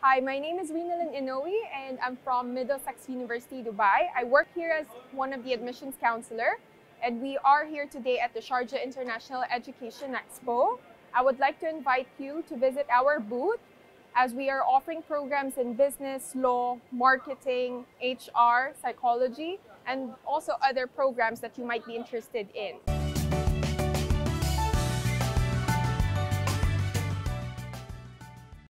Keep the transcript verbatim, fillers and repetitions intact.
Hi, my name is Rinnalyn Inoue and I'm from Middlesex University Dubai. I work here as one of the admissions counselor and we are here today at the Sharjah International Education Expo. I would like to invite you to visit our booth as we are offering programs in business, law, marketing, H R, psychology, and also other programs that you might be interested in.